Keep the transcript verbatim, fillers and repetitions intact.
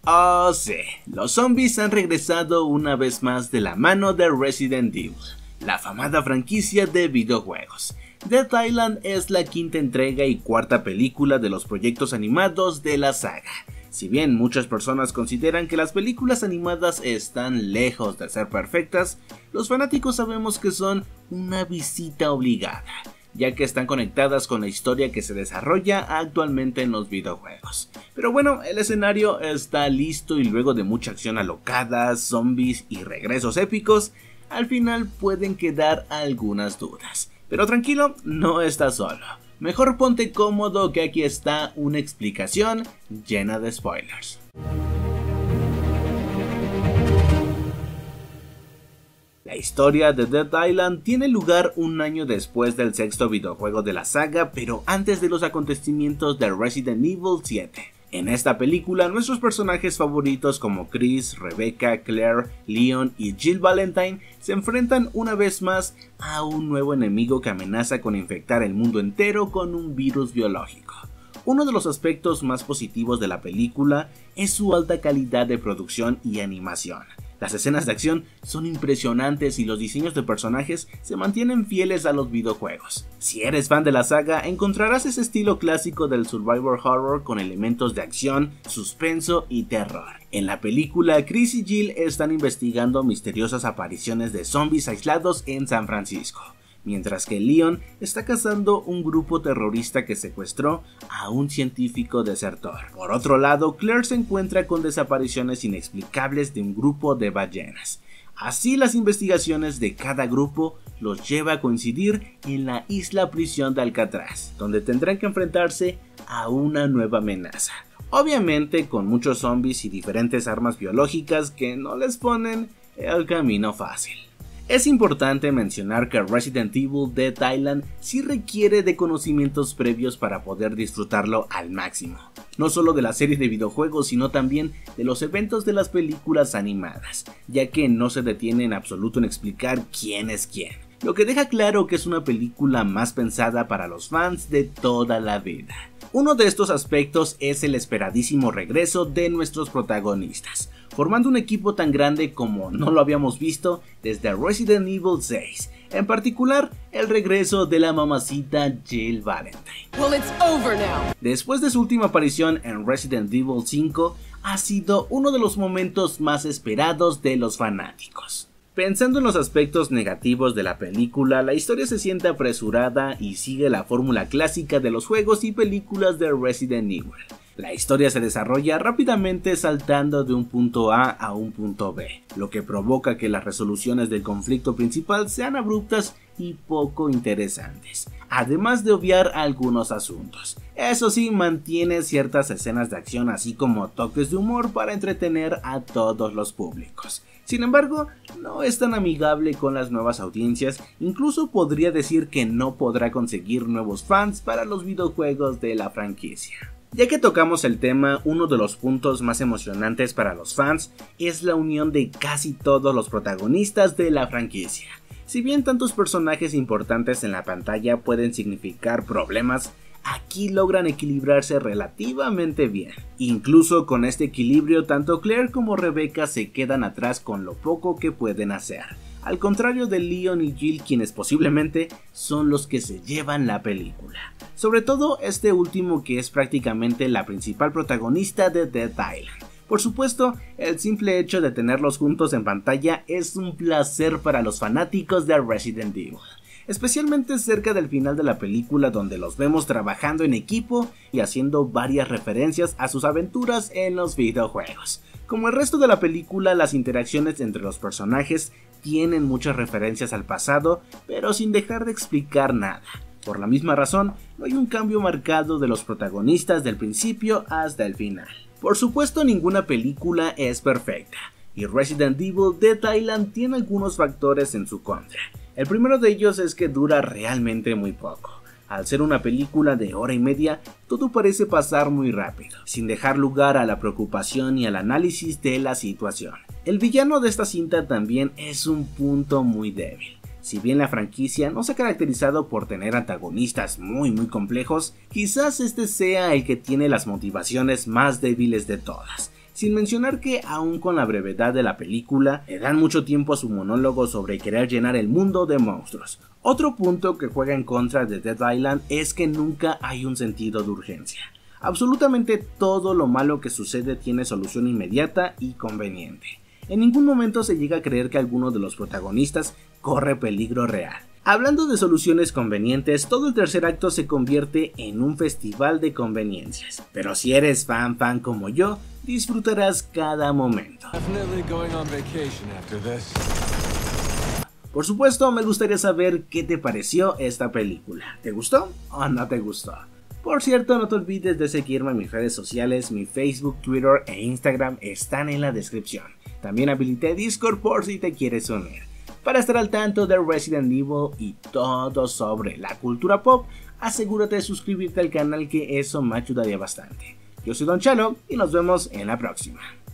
Oh sí, los zombies han regresado una vez más de la mano de Resident Evil, la afamada franquicia de videojuegos. Dead Island es la quinta entrega y cuarta película de los proyectos animados de la saga. Si bien muchas personas consideran que las películas animadas están lejos de ser perfectas, los fanáticos sabemos que son una visita obligada, ya que están conectadas con la historia que se desarrolla actualmente en los videojuegos. Pero bueno, el escenario está listo y luego de mucha acción alocada, zombies y regresos épicos, al final pueden quedar algunas dudas. Pero tranquilo, no estás solo. Mejor ponte cómodo que aquí está una explicación llena de spoilers. La historia de Dead Island tiene lugar un año después del sexto videojuego de la saga, pero antes de los acontecimientos de Resident Evil siete. En esta película, nuestros personajes favoritos como Chris, Rebecca, Claire, Leon y Jill Valentine se enfrentan una vez más a un nuevo enemigo que amenaza con infectar el mundo entero con un virus biológico. Uno de los aspectos más positivos de la película es su alta calidad de producción y animación. Las escenas de acción son impresionantes y los diseños de personajes se mantienen fieles a los videojuegos. Si eres fan de la saga, encontrarás ese estilo clásico del survival horror con elementos de acción, suspenso y terror. En la película, Chris y Jill están investigando misteriosas apariciones de zombies aislados en San Francisco, mientras que Leon está cazando un grupo terrorista que secuestró a un científico desertor. Por otro lado, Claire se encuentra con desapariciones inexplicables de un grupo de ballenas. Así, las investigaciones de cada grupo los lleva a coincidir en la isla prisión de Alcatraz, donde tendrán que enfrentarse a una nueva amenaza. Obviamente con muchos zombies y diferentes armas biológicas que no les ponen el camino fácil. Es importante mencionar que Resident Evil Dead Island sí requiere de conocimientos previos para poder disfrutarlo al máximo, no solo de la serie de videojuegos sino también de los eventos de las películas animadas, ya que no se detiene en absoluto en explicar quién es quién, lo que deja claro que es una película más pensada para los fans de toda la vida. Uno de estos aspectos es el esperadísimo regreso de nuestros protagonistas, formando un equipo tan grande como no lo habíamos visto desde Resident Evil seis, en particular el regreso de la mamacita Jill Valentine. Well, it's over now. Después de su última aparición en Resident Evil cinco, ha sido uno de los momentos más esperados de los fanáticos. Pensando en los aspectos negativos de la película, la historia se siente apresurada y sigue la fórmula clásica de los juegos y películas de Resident Evil. La historia se desarrolla rápidamente saltando de un punto A a un punto B, lo que provoca que las resoluciones del conflicto principal sean abruptas y poco interesantes, además de obviar algunos asuntos. Eso sí, mantiene ciertas escenas de acción así como toques de humor para entretener a todos los públicos. Sin embargo, no es tan amigable con las nuevas audiencias, incluso podría decir que no podrá conseguir nuevos fans para los videojuegos de la franquicia. Ya que tocamos el tema, uno de los puntos más emocionantes para los fans es la unión de casi todos los protagonistas de la franquicia. Si bien tantos personajes importantes en la pantalla pueden significar problemas, aquí logran equilibrarse relativamente bien. Incluso con este equilibrio, tanto Claire como Rebecca se quedan atrás con lo poco que pueden hacer, al contrario de Leon y Jill, quienes posiblemente son los que se llevan la película. Sobre todo este último, que es prácticamente la principal protagonista de Dead Island. Por supuesto, el simple hecho de tenerlos juntos en pantalla es un placer para los fanáticos de Resident Evil, especialmente cerca del final de la película, donde los vemos trabajando en equipo y haciendo varias referencias a sus aventuras en los videojuegos. Como el resto de la película, las interacciones entre los personajes tienen muchas referencias al pasado, pero sin dejar de explicar nada. Por la misma razón, no hay un cambio marcado de los protagonistas del principio hasta el final. Por supuesto, ninguna película es perfecta, y Resident Evil Dead Island tiene algunos factores en su contra. El primero de ellos es que dura realmente muy poco. Al ser una película de hora y media, todo parece pasar muy rápido, sin dejar lugar a la preocupación y al análisis de la situación. El villano de esta cinta también es un punto muy débil. Si bien la franquicia no se ha caracterizado por tener antagonistas muy muy complejos, quizás este sea el que tiene las motivaciones más débiles de todas. Sin mencionar que, aun con la brevedad de la película, le dan mucho tiempo a su monólogo sobre querer llenar el mundo de monstruos. Otro punto que juega en contra de Dead Island es que nunca hay un sentido de urgencia. Absolutamente todo lo malo que sucede tiene solución inmediata y conveniente. En ningún momento se llega a creer que alguno de los protagonistas corre peligro real. Hablando de soluciones convenientes, todo el tercer acto se convierte en un festival de conveniencias. Pero si eres fan fan como yo, disfrutarás cada momento. Por supuesto, me gustaría saber qué te pareció esta película. ¿Te gustó o no te gustó? Por cierto, no te olvides de seguirme en mis redes sociales, mi Facebook, Twitter e Instagram están en la descripción. También habilité Discord por si te quieres unir. Para estar al tanto de Resident Evil y todo sobre la cultura pop, asegúrate de suscribirte al canal, que eso me ayudaría bastante. Yo soy Don Chalo y nos vemos en la próxima.